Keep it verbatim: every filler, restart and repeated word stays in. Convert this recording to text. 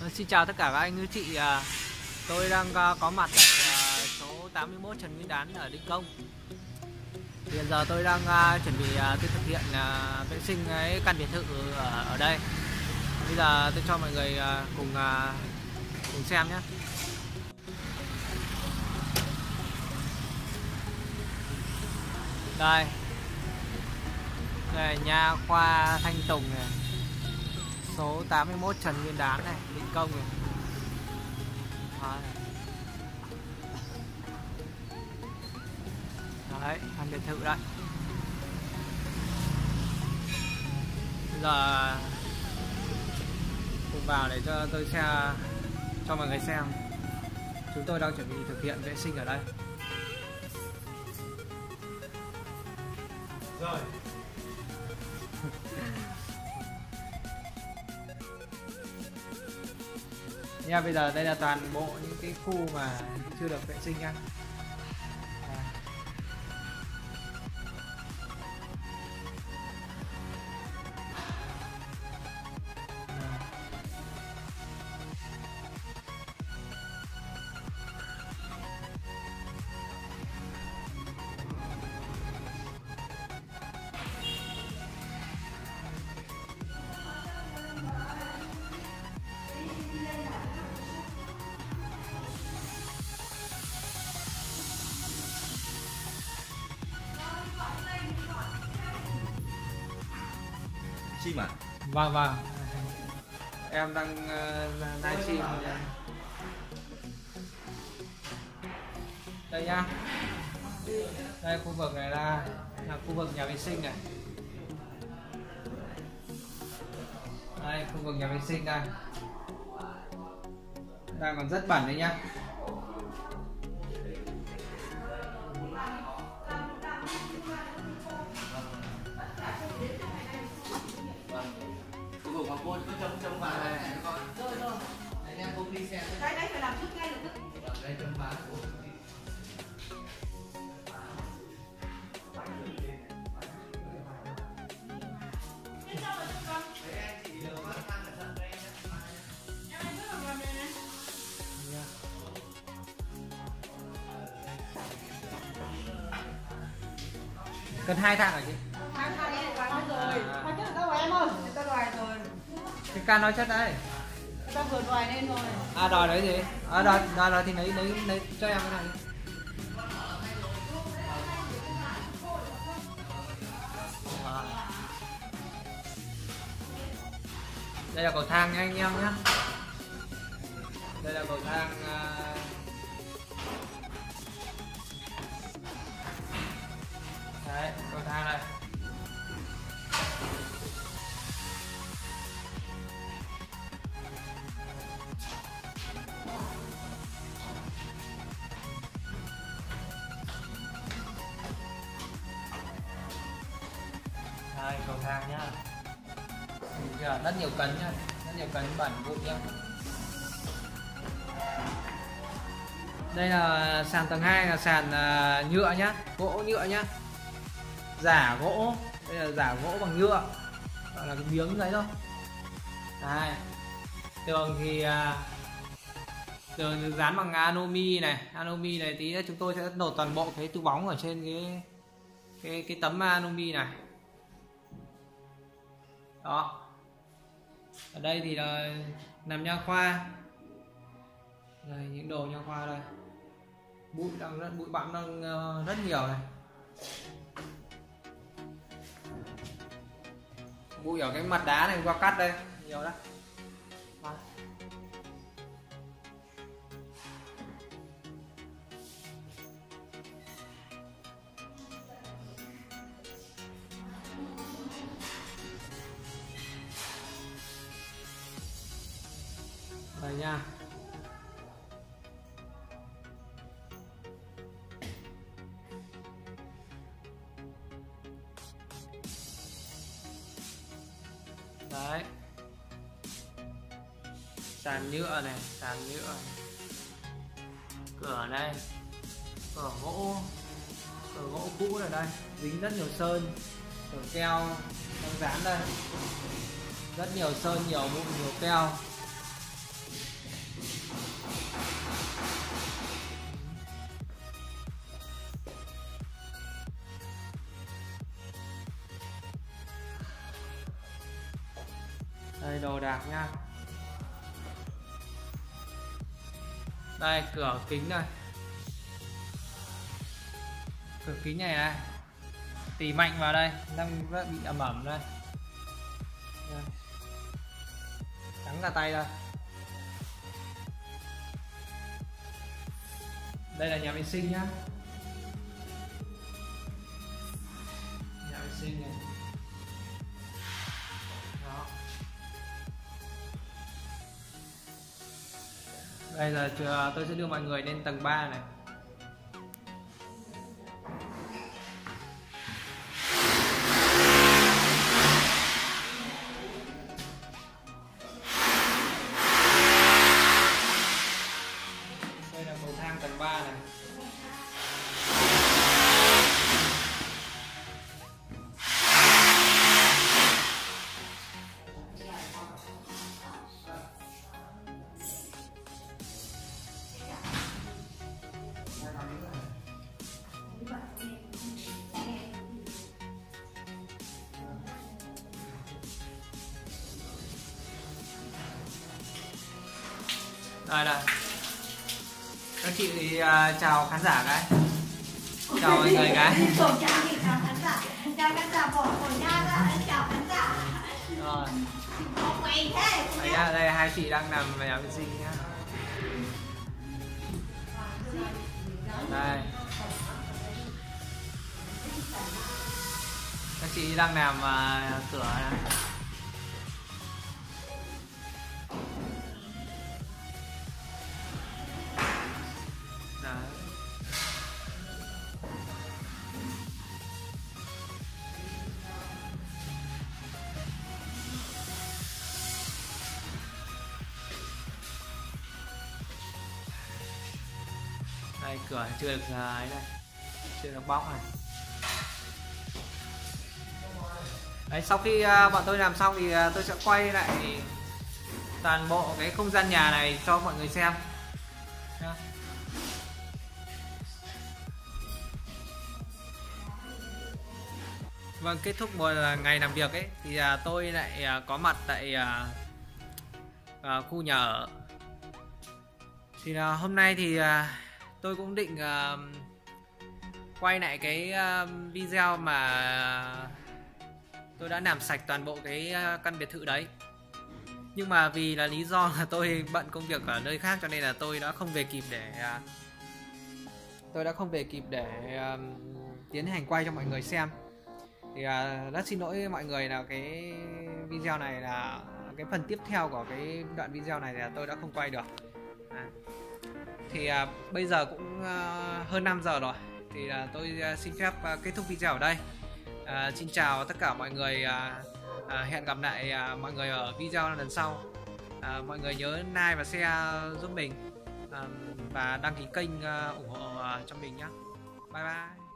Xin chào tất cả các anh các chị, à, tôi đang à, có mặt tại à, số tám mươi mốt Trần Nguyên Đán ở Định Công. Hiện giờ tôi đang à, chuẩn bị à, tôi thực hiện à, vệ sinh cái căn biệt thự ở, ở đây. Bây giờ tôi cho mọi người à, cùng à, cùng xem nhé. Đây, đây là nha khoa Thanh Tùng này, số tám mươi mốt Trần Nguyên Đán này, Định Công này. Đấy, đấy căn biệt thự đấy. Bây giờ cùng vào để cho tôi xe cho mọi người xem. Chúng tôi đang chuẩn bị thực hiện vệ sinh ở đây. Rồi. Nha, bây giờ đây là toàn bộ những cái khu mà chưa được vệ sinh nha. Chim à? Vâng vâng. Em đang uh, livestream. Đây nhá. Đây khu vực này là là khu vực nhà vệ sinh này. Đây khu vực nhà vệ sinh đây. Đang còn rất bẩn đấy nhá. Cuối cùng mà cô cứ trông trông vào này này con. Rồi rồi. Đấy nha, cô đi xem. Đấy đấy phải làm trước ngay lập tức. Đây trông vào của cần hai thang hả chị? Hai thang này đoài rồi. Hóa chất đâu rồi em ơi? Người ta đoài rồi. Cái can nói chất đây. Người ta vừa đoài lên rồi. À đòi đấy gì? À đòi đòi đòi thì lấy lấy lấy cho em cái này. À. Đây là cầu thang nha anh em nhé. Đây là cầu thang. Uh... Đấy, cầu thang này. Đây, cầu thang nhá. Rất nhiều cấn nhá, rất nhiều cấn bẩn vụn nhá. Đây là sàn tầng hai là sàn uh, nhựa nhá, gỗ nhựa nhá. Giả gỗ, đây là giả gỗ bằng nhựa, gọi là cái miếng đấy thôi. Đây, tường thì uh, tường được dán bằng anomi này, anomi này tí nữa chúng tôi sẽ nổ toàn bộ cái túi bóng ở trên cái cái cái tấm anomi này. Đó. Ở đây thì là nằm nha khoa. Đây những đồ nha khoa đây. Bụi đang rất bụi bặm đang uh, rất nhiều này. Bụi ở cái mặt đá này qua cắt đây nhiều đó. Đó. Đây nha. Đấy. Sàn nhựa này, sàn nhựa này. Cửa đây. Cửa gỗ. Cửa gỗ cũ ở đây, dính rất nhiều sơn. Cửa keo đang dán đây. Rất nhiều sơn, nhiều bụi, nhiều keo. đồ đạc nha. Đây cửa kính đây, cửa kính này này, tỉ mạnh vào đây đang bị ẩm ẩm đây, đây. Trắng cả tay đây. Đây là nhà vệ sinh nhá, nhà vệ sinh này. Đó. Bây giờ tôi sẽ đưa mọi người lên tầng ba này. Đây là cầu thang tầng ba này. Đây là các chị thì, uh, chào khán giả cái, chào mọi người cái. Chào khán giả, chào khán giả bỏ khẩu trang ra, chào khán giả. Rồi. Quay thế. Đây, nhá, đây hai chị đang nằm về nhà vệ sinh nhá. Đây. Các chị đang làm uh, cửa này. Đây cửa chưa được ấy này, chưa được bóc này. Đấy, sau khi uh, bọn tôi làm xong thì uh, tôi sẽ quay lại toàn bộ cái không gian nhà này cho mọi người xem. Đó. Vâng, kết thúc một ngày làm việc ấy thì uh, tôi lại uh, có mặt tại uh, uh, khu nhà ở. Thì uh, hôm nay thì uh, tôi cũng định uh, quay lại cái uh, video mà tôi đã làm sạch toàn bộ cái uh, căn biệt thự đấy. Nhưng mà vì là lý do là tôi bận công việc ở nơi khác cho nên là tôi đã không về kịp để uh, tôi đã không về kịp để uh, tiến hành quay cho mọi người xem. Thì uh, rất xin lỗi mọi người là cái video này là cái phần tiếp theo của cái đoạn video này là tôi đã không quay được. À. Thì à, bây giờ cũng à, hơn năm giờ rồi. Thì à, tôi à, xin phép à, kết thúc video ở đây. à, Xin chào tất cả mọi người. à, à, Hẹn gặp lại à, mọi người ở video lần sau. à, Mọi người nhớ like và share giúp mình, à, và đăng ký kênh à, ủng hộ à, cho mình nhé. Bye bye.